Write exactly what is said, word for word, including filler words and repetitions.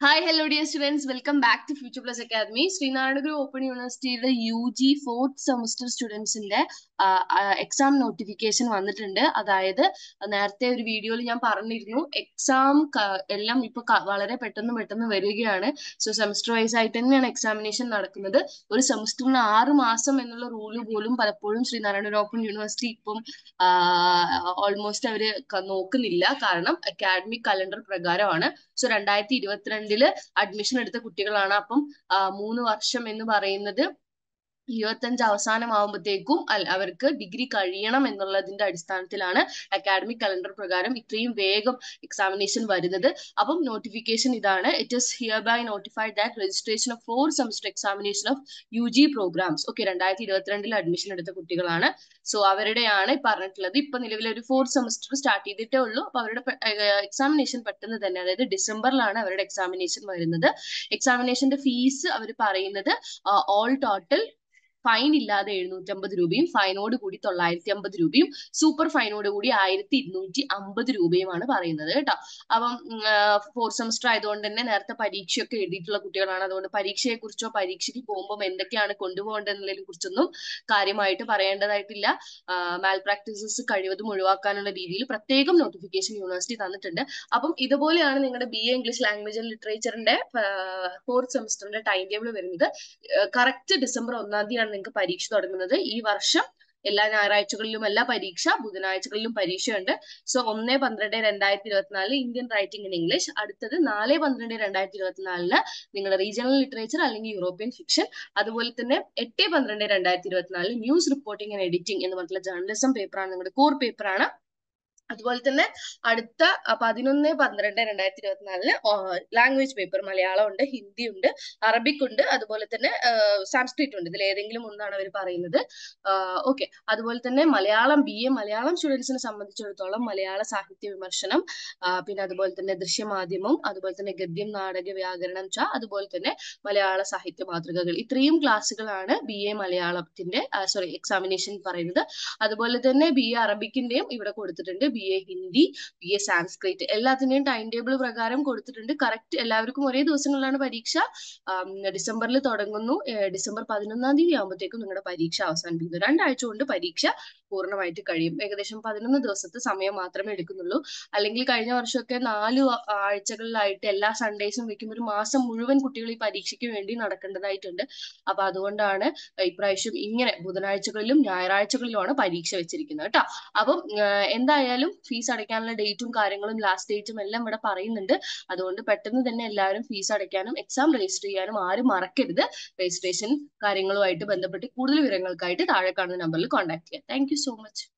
Hi, hello dear students. Welcome back to Future Plus Academy. SNGOU University U G fourth semester students in the uh, uh, exam notification വന്നിട്ടുണ്ട്. അതായത് നേരത്തെ ഒരു വീഡിയോയിൽ ഞാൻ പറഞ്ഞിരുന്നു exam എല്ലാം ഇപ്പൊ വളരെ പെട്ടെന്ന് പെട്ടെന്ന് വരികയാണ്. സോ സെമസ്റ്റർ വൈസ് ആയിട്ട് തന്നെയാണ് എക്സാമിനേഷൻ നടക്കുന്നത്. ഒരു സെമസ്റ്ററിന് ആറ് മാസം എന്നുള്ള റൂള് പോലും പലപ്പോഴും ശ്രീനാരായണ ഓപ്പൺ യൂണിവേഴ്സിറ്റി ഇപ്പം ഓൾമോസ്റ്റ് അവര് നോക്കുന്നില്ല. കാരണം അക്കാഡമിക് കലണ്ടർ പ്രകാരമാണ്. സോ രണ്ടായിരത്തി ഇരുപത്തിരണ്ടില് അഡ്മിഷൻ എടുത്ത കുട്ടികളാണ്. അപ്പം മൂന്ന് വർഷം എന്ന് പറയുന്നത് ഇരുപത്തഞ്ച് അവസാനമാകുമ്പോഴത്തേക്കും അവർക്ക് ഡിഗ്രി കഴിയണം എന്നുള്ളതിന്റെ അടിസ്ഥാനത്തിലാണ് അക്കാഡമിക് കലണ്ടർ പ്രകാരം ഇത്രയും വേഗം എക്സാമിനേഷൻ വരുന്നത്. അപ്പം നോട്ടിഫിക്കേഷൻ ഇതാണ്. It is here by notified that registration of for semester examination of U G programs. Okay, രണ്ടായിരത്തി ഇരുപത്തിരണ്ടിൽ അഡ്മിഷൻ എടുത്ത കുട്ടികളാണ്. സോ അവരുടെയാണ് പറഞ്ഞിട്ടുള്ളത്. ഇപ്പൊ നിലവിൽ ഒരു ഫോർത്ത് സെമസ്റ്റർ സ്റ്റാർട്ട് ചെയ്തിട്ടേ ഉള്ളൂ. അപ്പൊ അവരുടെ എക്സാമിനേഷൻ പെട്ടെന്ന് തന്നെ, അതായത് ഡിസംബറിലാണ് അവരുടെ എക്സാമിനേഷൻ വരുന്നത്. എക്സാമിനേഷന്റെ ഫീസ് അവർ പറയുന്നത് ഓൾ ടോട്ടൽ ഫൈൻ ഇല്ലാതെ എഴുന്നൂറ്റമ്പത് രൂപയും ഫൈനോട് കൂടി തൊള്ളായിരത്തി അമ്പത് രൂപയും സൂപ്പർ ഫൈനോട് കൂടി ആയിരത്തി ഇരുന്നൂറ്റി അമ്പത് രൂപയുമാണ് പറയുന്നത് കേട്ടോ. അപ്പം ഫോർത്ത് സെമസ്റ്റർ ആയതുകൊണ്ട് തന്നെ നേരത്തെ പരീക്ഷയൊക്കെ എഴുതിയിട്ടുള്ള കുട്ടികളാണ്. അതുകൊണ്ട് പരീക്ഷയെ കുറിച്ചോ പരീക്ഷയ്ക്ക് പോകുമ്പോൾ എന്തൊക്കെയാണ് കൊണ്ടുപോകേണ്ടതിനെ കുറിച്ചൊന്നും കാര്യമായിട്ട് പറയേണ്ടതായിട്ടില്ല. മാൽ പ്രാക്ടീസസ് കഴിവതും ഒഴിവാക്കാനുള്ള രീതിയിൽ പ്രത്യേകം നോട്ടിഫിക്കേഷൻ യൂണിവേഴ്സിറ്റി തന്നിട്ടുണ്ട്. അപ്പം ഇതുപോലെയാണ് നിങ്ങളുടെ B A English language and ലിറ്ററേച്ചറിന്റെ ഫോർത്ത് സെമസ്റ്ററിന്റെ ടൈം ടേബിൾ വരുന്നത്. കറക്റ്റ് ഡിസംബർ ഒന്നാം തീയതിയാണ് നിങ്ങൾക്ക് പരീക്ഷ തുടങ്ങുന്നത്. ഈ വർഷം എല്ലാ ഞായറാഴ്ചകളിലും എല്ലാ പരീക്ഷ, ബുധനാഴ്ചകളിലും പരീക്ഷയുണ്ട്. സോ ഒന്ന് പന്ത്രണ്ട് രണ്ടായിരത്തി ഇരുപത്തിനാലില് ഇന്ത്യൻ റൈറ്റിംഗ് ഇൻ ഇംഗ്ലീഷ്, അടുത്തത് നാല് പന്ത്രണ്ട് രണ്ടായിരത്തി ഇരുപത്തിനാലില് നിങ്ങളുടെ റീജിയണൽ ലിറ്ററേച്ചർ അല്ലെങ്കിൽ യൂറോപ്യൻ ഫിക്ഷൻ, അതുപോലെ തന്നെ എട്ട് പന്ത്രണ്ട് രണ്ടായിരത്തി ഇരുപത്തിനാലില് ന്യൂസ് റിപ്പോർട്ടിംഗ് ആൻഡ് എഡിറ്റിംഗ് എന്ന് പറഞ്ഞിട്ടുള്ള ജേർണലിസം പേപ്പറാണ്, നിങ്ങളുടെ കോർ പേപ്പറാണ്. അതുപോലെ തന്നെ അടുത്ത പതിനൊന്ന് പന്ത്രണ്ട് രണ്ടായിരത്തി ഇരുപത്തിനാലില് ലാംഗ്വേജ് പേപ്പർ മലയാളം ഉണ്ട്, ഹിന്ദി ഉണ്ട്, അറബിക് ഉണ്ട്, അതുപോലെ തന്നെ സാൻസ്ക്രിറ്റ് ഉണ്ട്. ഇതിൽ ഏതെങ്കിലും ഒന്നാണ് അവർ പറയുന്നത്. ഓക്കെ, അതുപോലെ തന്നെ മലയാളം ബി എ മലയാളം സ്റ്റുഡൻസിനെ സംബന്ധിച്ചിടത്തോളം മലയാള സാഹിത്യ വിമർശനം, പിന്നെ അതുപോലെ തന്നെ ദൃശ്യമാധ്യമം, അതുപോലെ തന്നെ ഗദ്യം, നാടക, വ്യാകരണം ച, അതുപോലെ തന്നെ മലയാള സാഹിത്യ മാതൃകകൾ, ഇത്രയും ക്ലാസ്സുകളാണ് ബി എ മലയാളത്തിന്റെ സോറി എക്സാമിനേഷൻ പറയുന്നത്. അതുപോലെ തന്നെ ബി എ അറബിക്കിന്റെയും ഇവിടെ കൊടുത്തിട്ടുണ്ട്. B A Hindi, B A Sanskrit, എല്ലാത്തിന്റെയും ടൈം ടേബിൾ പ്രകാരം കൊടുത്തിട്ടുണ്ട്. കറക്റ്റ് എല്ലാവർക്കും ഒരേ ദിവസങ്ങളിലാണ് പരീക്ഷ. ഡിസംബറിൽ തുടങ്ങുന്നു. ഡിസംബർ പതിനൊന്നാം തീയതി ആകുമ്പോഴത്തേക്കും നിങ്ങളുടെ പരീക്ഷ അവസാനിപ്പിക്കുന്നു. രണ്ടാഴ്ച കൊണ്ട് പരീക്ഷ പൂർണ്ണമായിട്ട് കഴിയും. ഏകദേശം പതിനൊന്ന് ദിവസത്തെ സമയം മാത്രമേ എടുക്കുന്നുള്ളൂ. അല്ലെങ്കിൽ കഴിഞ്ഞ വർഷമൊക്കെ നാല് ആഴ്ചകളിലായിട്ട് എല്ലാ സൺഡേസും വെക്കുമ്പോൾ ഒരു മാസം മുഴുവൻ കുട്ടികൾ ഈ പരീക്ഷയ്ക്ക് വേണ്ടി നടക്കേണ്ടതായിട്ടുണ്ട്. അപ്പൊ അതുകൊണ്ടാണ് ഇപ്രാവശ്യം ഇങ്ങനെ ബുധനാഴ്ചകളിലും ഞായറാഴ്ചകളിലുമാണ് പരീക്ഷ വെച്ചിരിക്കുന്നത് കേട്ടോ. അപ്പം എന്തായാലും ഫീസ് അടയ്ക്കാനുള്ള ഡേറ്റും കാര്യങ്ങളും ലാസ്റ്റ് ഡേറ്റും എല്ലാം ഇവിടെ പറയുന്നുണ്ട്. അതുകൊണ്ട് പെട്ടെന്ന് തന്നെ എല്ലാവരും ഫീസ് അടയ്ക്കാനും എക്സാം രജിസ്റ്റർ ചെയ്യാനും ആരും മറക്കരുത്. രജിസ്ട്രേഷൻ കാര്യങ്ങളുമായിട്ട് ബന്ധപ്പെട്ട് കൂടുതൽ വിവരങ്ങൾക്കായിട്ട് താഴെ കാണുന്ന നമ്പറിൽ കോൺടാക്ട് ചെയ്യാം. Thank you so much.